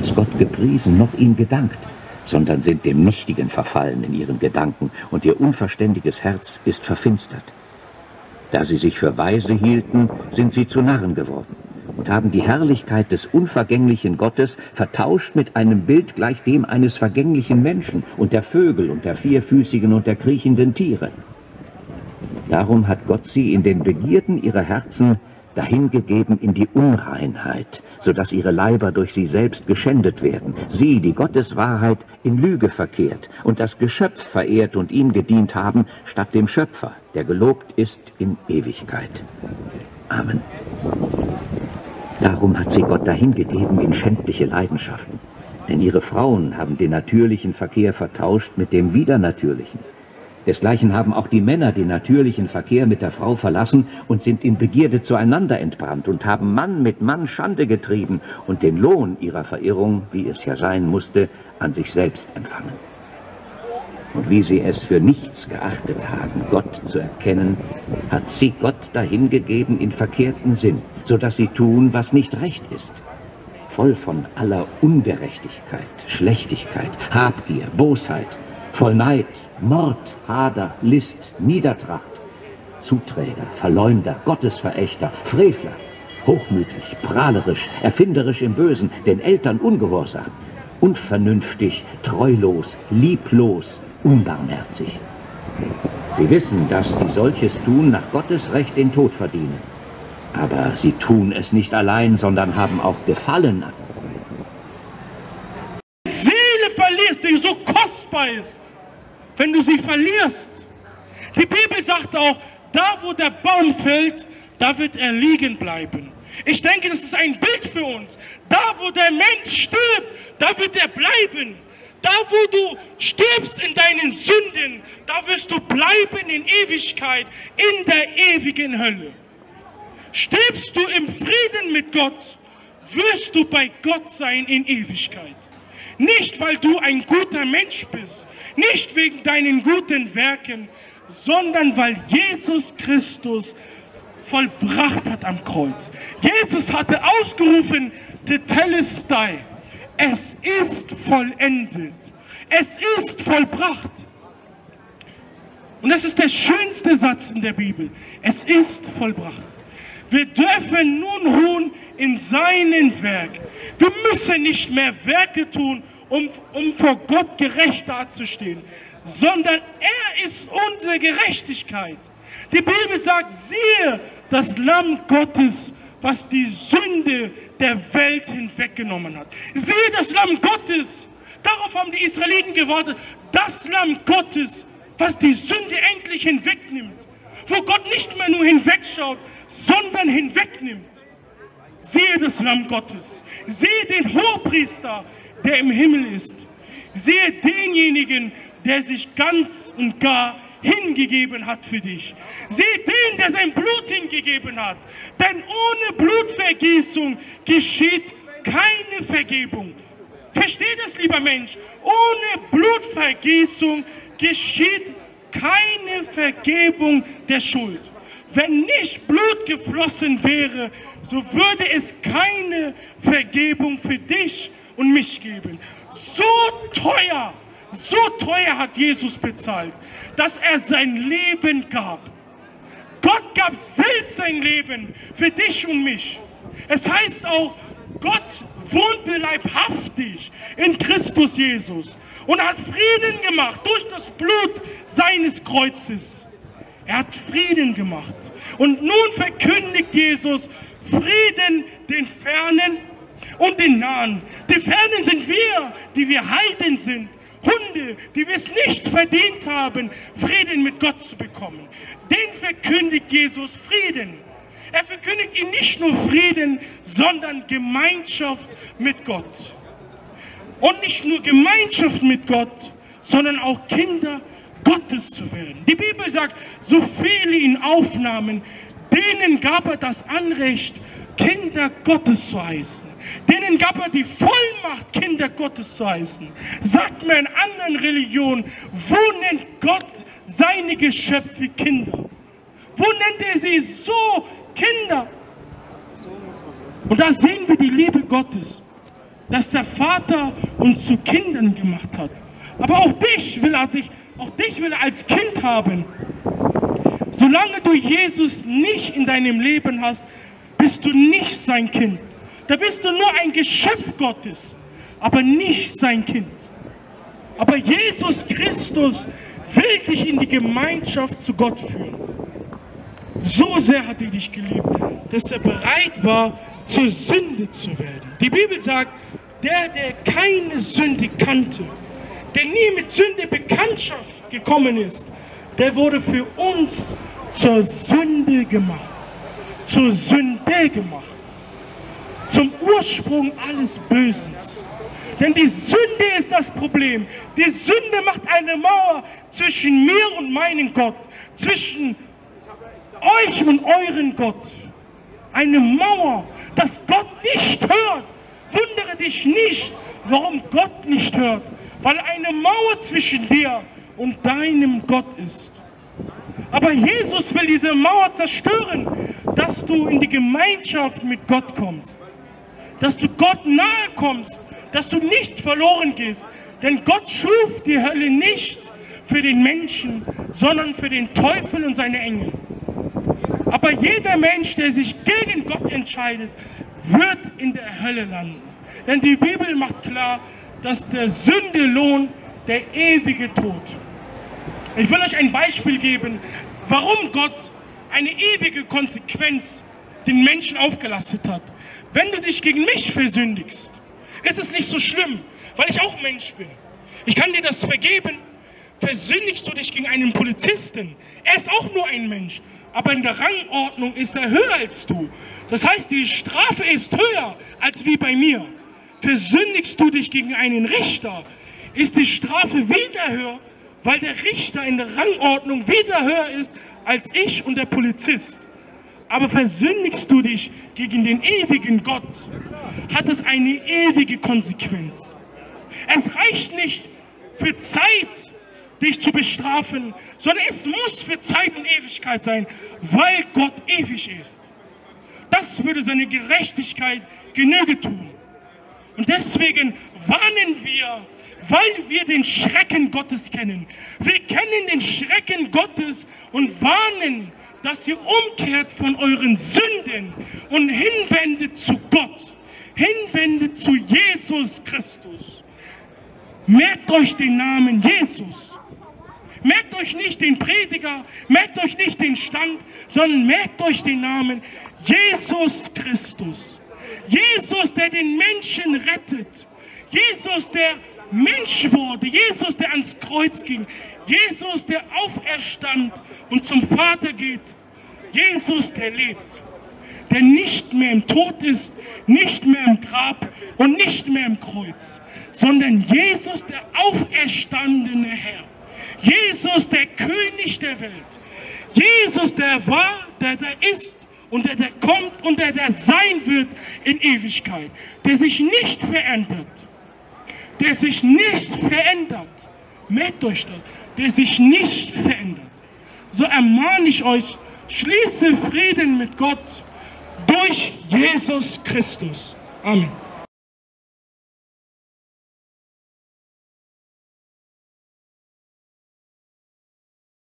niemals Gott gepriesen noch ihm gedankt, sondern sind dem Nichtigen verfallen in ihren Gedanken, und ihr unverständiges Herz ist verfinstert. Da sie sich für weise hielten, sind sie zu Narren geworden und haben die Herrlichkeit des unvergänglichen Gottes vertauscht mit einem Bild gleich dem eines vergänglichen Menschen und der Vögel und der vierfüßigen und der kriechenden Tiere. Darum hat Gott sie in den Begierden ihrer Herzen dahingegeben in die Unreinheit, so dass ihre Leiber durch sie selbst geschändet werden. Sie, die Gottes Wahrheit, in Lüge verkehrt und das Geschöpf verehrt und ihm gedient haben, statt dem Schöpfer, der gelobt ist in Ewigkeit. Amen. Darum hat sie Gott dahingegeben in schändliche Leidenschaften. Denn ihre Frauen haben den natürlichen Verkehr vertauscht mit dem widernatürlichen. Desgleichen haben auch die Männer den natürlichen Verkehr mit der Frau verlassen und sind in Begierde zueinander entbrannt und haben Mann mit Mann Schande getrieben und den Lohn ihrer Verirrung, wie es ja sein musste, an sich selbst empfangen. Und wie sie es für nichts geachtet haben, Gott zu erkennen, hat sie Gott dahingegeben in verkehrten Sinn, so dass sie tun, was nicht recht ist. Voll von aller Ungerechtigkeit, Schlechtigkeit, Habgier, Bosheit, voll Neid, Mord, Hader, List, Niedertracht, Zuträger, Verleumder, Gottesverächter, Frevler, hochmütig, prahlerisch, erfinderisch im Bösen, den Eltern ungehorsam, unvernünftig, treulos, lieblos, unbarmherzig. Sie wissen, dass die solches tun nach Gottes Recht den Tod verdienen. Aber sie tun es nicht allein, sondern haben auch Gefallen an. Seele verlierst, die so kostbar ist, wenn du sie verlierst. Die Bibel sagt auch, da wo der Baum fällt, da wird er liegen bleiben. Ich denke, das ist ein Bild für uns. Da wo der Mensch stirbt, da wird er bleiben. Da wo du stirbst in deinen Sünden, da wirst du bleiben in Ewigkeit, in der ewigen Hölle. Stirbst du im Frieden mit Gott, wirst du bei Gott sein in Ewigkeit. Nicht, weil du ein guter Mensch bist, nicht wegen deinen guten Werken, sondern weil Jesus Christus vollbracht hat am Kreuz. Jesus hatte ausgerufen, Tetelestai, es ist vollendet, es ist vollbracht. Und das ist der schönste Satz in der Bibel, es ist vollbracht. Wir dürfen nun ruhen in seinem Werk. Wir müssen nicht mehr Werke tun, um vor Gott gerecht dazustehen, sondern er ist unsere Gerechtigkeit. Die Bibel sagt, siehe das Lamm Gottes, was die Sünde der Welt hinweggenommen hat. Siehe das Lamm Gottes, darauf haben die Israeliten gewartet, das Lamm Gottes, was die Sünde endlich hinwegnimmt, wo Gott nicht mehr nur hinwegschaut, sondern hinwegnimmt. Siehe das Lamm Gottes, sehe den Hohepriester, der im Himmel ist. Sehe denjenigen, der sich ganz und gar hingegeben hat für dich. Sehe den, der sein Blut hingegeben hat. Denn ohne Blutvergießung geschieht keine Vergebung. Versteh das, lieber Mensch. Ohne Blutvergießung geschieht keine Vergebung der Schuld. Wenn nicht Blut geflossen wäre, so würde es keine Vergebung für dich und mich geben. So teuer hat Jesus bezahlt, dass er sein Leben gab. Gott gab selbst sein Leben für dich und mich. Es heißt auch, Gott wohnte leibhaftig in Christus Jesus und hat Frieden gemacht durch das Blut seines Kreuzes. Er hat Frieden gemacht. Und nun verkündigt Jesus Frieden den Fernen und den Nahen. Die Fernen sind wir, die wir Heiden sind. Hunde, die wir es nicht verdient haben, Frieden mit Gott zu bekommen. Den verkündigt Jesus Frieden. Er verkündigt ihnen nicht nur Frieden, sondern Gemeinschaft mit Gott. Und nicht nur Gemeinschaft mit Gott, sondern auch Kinder Gottes zu werden. Die Bibel sagt, so viele ihn aufnahmen, denen gab er das Anrecht, Kinder Gottes zu heißen. Denen gab er die Vollmacht, Kinder Gottes zu heißen. Sagt mir in anderen Religionen, wo nennt Gott seine Geschöpfe Kinder? Wo nennt er sie so Kinder? Und da sehen wir die Liebe Gottes. dass der Vater uns zu Kindern gemacht hat. Aber auch dich will er als Kind haben. Solange du Jesus nicht in deinem Leben hast, bist du nicht sein Kind. Da bist du nur ein Geschöpf Gottes, aber nicht sein Kind. Aber Jesus Christus will dich in die Gemeinschaft zu Gott führen. So sehr hat er dich geliebt, dass er bereit war, zur Sünde zu werden. Die Bibel sagt, der keine Sünde kannte, der nie mit Sünde Bekanntschaft gekommen ist, der wurde für uns zur Sünde gemacht. Zur Sünde gemacht. Zum Ursprung alles Bösen. Denn die Sünde ist das Problem. Die Sünde macht eine Mauer zwischen mir und meinem Gott. Zwischen euch und euren Gott. Eine Mauer, dass Gott nicht hört. Wundere dich nicht, warum Gott nicht hört. Weil eine Mauer zwischen dir und deinem Gott ist. Aber Jesus will diese Mauer zerstören, dass du in die Gemeinschaft mit Gott kommst. Dass du Gott nahe kommst, dass du nicht verloren gehst. Denn Gott schuf die Hölle nicht für den Menschen, sondern für den Teufel und seine Engel. Aber jeder Mensch, der sich gegen Gott entscheidet, wird in der Hölle landen. Denn die Bibel macht klar, dass der Sündelohn der ewige Tod. Ich will euch ein Beispiel geben, warum Gott eine ewige Konsequenz den Menschen aufgelastet hat. Wenn du dich gegen mich versündigst, ist es nicht so schlimm, weil ich auch Mensch bin. Ich kann dir das vergeben. Versündigst du dich gegen einen Polizisten, er ist auch nur ein Mensch, aber in der Rangordnung ist er höher als du. Das heißt, die Strafe ist höher als wie bei mir. Versündigst du dich gegen einen Richter, ist die Strafe wieder höher, weil der Richter in der Rangordnung wieder höher ist als ich und der Polizist. Aber versündigst du dich gegen den ewigen Gott, hat es eine ewige Konsequenz. Es reicht nicht für Zeit, dich zu bestrafen, sondern es muss für Zeit und Ewigkeit sein, weil Gott ewig ist. Das würde seine Gerechtigkeit Genüge tun. Und deswegen warnen wir, weil wir den Schrecken Gottes kennen. Wir kennen den Schrecken Gottes und warnen, dass ihr umkehrt von euren Sünden und hinwendet zu Gott, hinwendet zu Jesus Christus. Merkt euch den Namen Jesus. Merkt euch nicht den Prediger, merkt euch nicht den Stand, sondern merkt euch den Namen Jesus Christus. Jesus, der den Menschen rettet. Jesus, der Mensch wurde. Jesus, der ans Kreuz ging. Jesus, der auferstand und zum Vater geht. Jesus, der lebt. Der nicht mehr im Tod ist, nicht mehr im Grab und nicht mehr im Kreuz. Sondern Jesus, der auferstandene Herr. Jesus, der König der Welt. Jesus, der war, der ist und der kommt und der sein wird in Ewigkeit. Der sich nicht verändert. Der sich nicht verändert. Merkt euch das. Der sich nicht verändert. So ermahne ich euch, schließe Frieden mit Gott durch Jesus Christus. Amen.